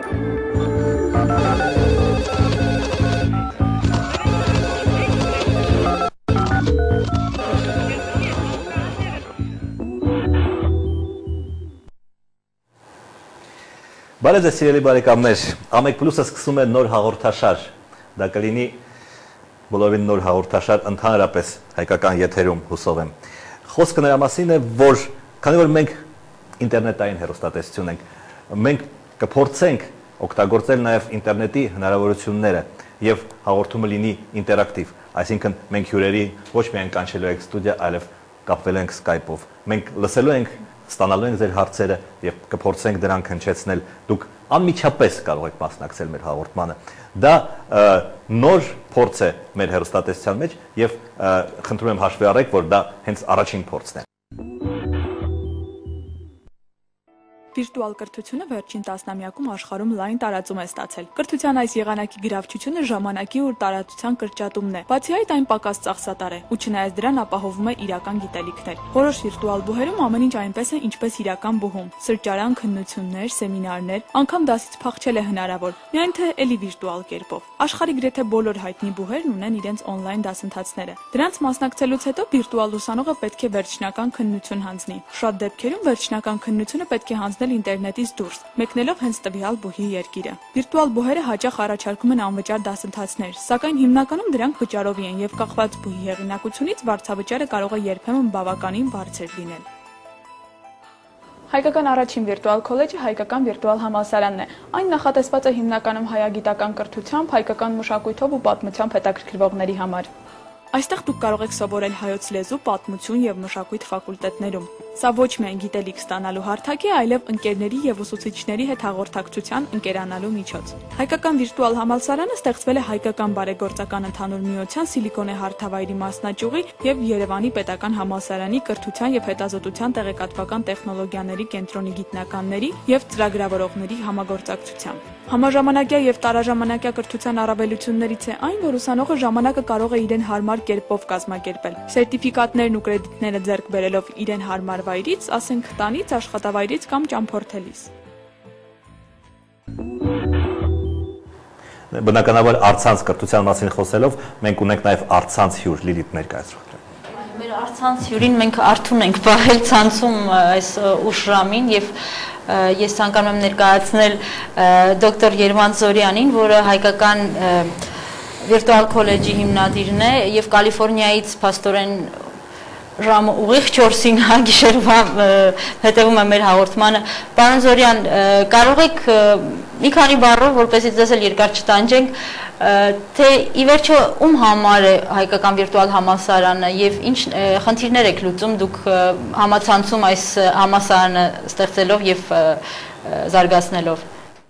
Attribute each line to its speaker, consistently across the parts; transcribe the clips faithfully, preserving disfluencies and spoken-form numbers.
Speaker 1: Բարև ձեզ սիրելի բարեկամներ, A one Plus-ը սկսում է նոր հաղորդաշար, դա կլինի բոլորին նոր հաղորդաշար ընդհանրապես հայկական եթերում հուսով եմ։ Խոսքը նրա մասին է, որ քանի որ մենք ինտերնետային հեռուստատեսություն ենք, մենք կփորձենք օգտագործել նաև ինտերնետի հնարավորությունները եւ հաղորդումը լինի ինտերակտիվ, այսինքն մենք հյուրերի ոչ միայն կանչելու ենք ստուդիա, այլև կապվել ենք Skype-ով։ Մենք լսելու ենք, ստանալու ենք ձեր հարցերը եւ կփորձենք դրանք հնչեցնել։ Դուք անմիջապես կարող եք մասնակցել մեր հաղորդմանը։ Դա նոր փորձ է մեր հեռուստատեսության մեջ եւ խնդրում եմ հաշվի առեք, որ դա հենց առաջին փորձն է։
Speaker 2: Վիրտուալ կրթությունը վերջին տասնամյակում աշխարհում լայն տարածում է ստացել։ Կրթության այս եղանակի գրավչությունը ժամանակի ու տարածության կրճատումն է։ Բացի այդ, այն պակաս ծախսատար է, ու չնայած դրան ապահովում է իրական գիտելիքներ։ Որոշ վիրտուալ բուհերում ամեն ինչ այնպես է, ինչպես իրական բուհում։ Սրճարան, քննություններ, սեմինարներ, անգամ դասից փախչել է հնարավոր, միայն թե էլի վիրտուալ կերպով։ Աշխարհի գրեթե բոլոր հայտնի բուհերն ունեն իրենց օնլայն դասընթացները։ Դրանց մասնակցելուց հետո վիրտուալ ուսանողը պետք է վերջնական քննություն հանձնի։ Շատ դեպքերում վերջնական քննությունը պետք է հանձնել ինտերնետից դուրս, մեկնելով հենց տվյալ բուհի երկիրը։ Վիրտուալ բուհերը հաճախ առաջարկում են անվճար դասընթացներ, սակայն հիմնականում դրանք վճարովի են եւ կախված բուհի հեղինակությունից վարձավճարը կարող է երբեմն բավականին բարձր լինել։ Հայկական առաջին վիրտուալ քոլեջը հայկական վիրտուալ համալսարանն է։ Այն նախատեսված է հիմնականում հայագիտական կրթությամբ, հայկական մշակույթով ու պատմությամբ հետաքրքրվողների համար։ Այստեղ դուք կարող եք սովորել հայոց լեզու, պատմություն եւ մշակույթ ֆակուլտետներում։ Սա ոչ միայն գիտելիք ստանալու հարթակ է, այլև ընկերների եւ ուսուցիչների հետ հաղորդակցության ընկերանալու միջոց։ Հայկական վիրտուալ համալսարանը ստեղծվել է Հայկական բարեգործական ընդհանուր միության Սիլիկոնե հարթավայրի մասնաճյուղի եւ Երևանի պետական համալսարանի կրթության եւ հետազոտության տեղեկատվական տեխնոլոգիաների կենտրոնի գիտնականների եւ ծրագրավորողների համագործակցությամբ։ Համաժամանակյա եւ տարաժամանակյա կրթության առավելություններից է այն, որ ուսանողը ժամանակը կարող է իրեն հարմար կերպով կազմակերպել։ Սերտիֆիկատներն ու կրեդիտները ձեռք բերելով իրեն հարմար վայրից, ասենք տանից, աշխատավայրից կամ ճամփորդելիս։
Speaker 1: Բնականաբար առցանց կրթության մասին խոսելով, մենք ունենք նաև առցանց հյուր Լիլիթ ներկայացրող։
Speaker 3: Մեր առցանց հյուրին մենք արթուն ենք պահել ցանցում այս ուշ ժամին եւ ես ցանկանում եմ ներկայացնել դոկտոր Երվանտ Զորյանին, որը հայկական վիրտուալ քոլեջի հիմնադիրն է եւ Կալիֆոռնիայից փաստորեն ժամը ուղիղ չորսին գիշերվա հետևում է մեր հաղորդմանը։ Պարոն Զորյան, կարող եք մի քանի բառով, որպեսզի ձեզ էլ երկար չտանջենք, թե ի վերջո ում համար է հայկական վիրտուալ համալսարանը եւ ինչ խնդիրներ եք լուծում դուք համացանցում այս համալսարանը ստեղծելով եւ զարգացնելով։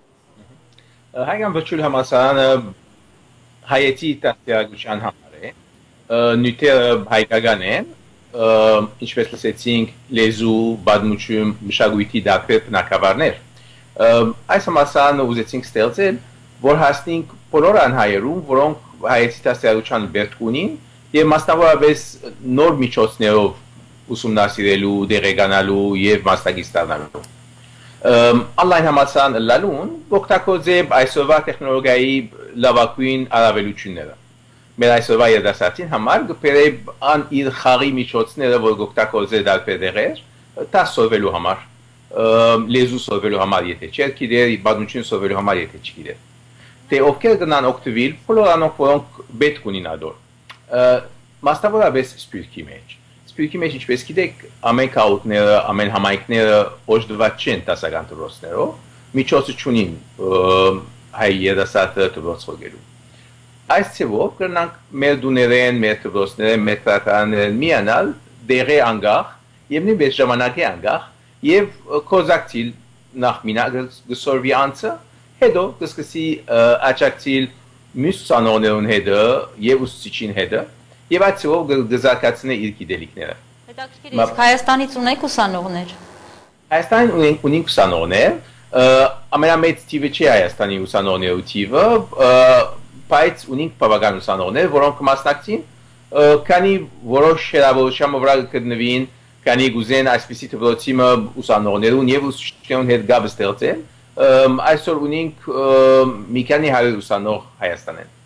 Speaker 4: Հայկական վիրտուալ համալսարանը հայեցի տասնյակության համար է, նյութերը հայկական են, ինչպես լսեցինք լեզու, պատմություն, մշակույթի դարբեր բնագավառներ։ Այս համալսարանը ուզեցինք ստեղծել, որ հասնենք բոլոր անհայերում, որոնք հայեցի տասնյակության բերք ունին եւ մասնավորապես նոր միջոցներով ուսումնասիրելու, դերեկանալու եւ մասնագետ ստանալու։ Online համալսարան լալուն օգտագործել այսօրվա տեխնոլոգիայի լավագույն առավելությունները։ Մեր այսօրվա երիտասարդին համար գպերը ան իր խաղի միջոցները, որ օգտագործել դարբեր դերեր, դա սովորելու համար, լեզու սովորելու համար, եթե չէ գիտեր, պատմություն սովորելու համար, եթե չգիտեր։ Դե ովքեր կնան օգտվել, բոլոր անոնք, որոնք պետք ունին ադոր։ Մասնավորապես սպիրկի մեջ։ Սպիրկի մեջ, ինչպես գիտեք, ամեն քաղաքները, ամեն համայնքները օժտված չեն դասական դրոցներով, միջոցը չունին հայ երիտասարդը դրոց խորգելու։ Այս ծևով կրնանք մեր դուներեն, մեր դրոցներեն, մեր կրակարաններեն միանալ դեղե անգախ եւ նույնպես ժամանակի անգախ եւ կոզակցիլ նախ մինակ գսորվի անցը, հետո կսկսի աճակցիլ մյուս ուսանողներուն հետը եւ ուսուցիչին հետը եւ այդ ծևով գզարկացնե իր գիտելիքները։
Speaker 3: Հետաքրքիր է, Հայաստանից ունեք ուսանողներ։
Speaker 4: Հայաստանին ունենք ունենք ուսանողներ, ամենամեծ թիվը չի Հայաստանի ուսանողներու թիվը, բայց ունենք բավական ուսանողներ, որոնք մասնակցին, քանի որոշ հրավերության վրա կգտնվին, քանի գուզեն այսպիսի դպրոցիմը ուսանողներուն եւ ուսուցիչներուն հետ գաբ ստեղծել, այսօր ունենք մի քանի հարյուր ուսանող Հայաստանեն։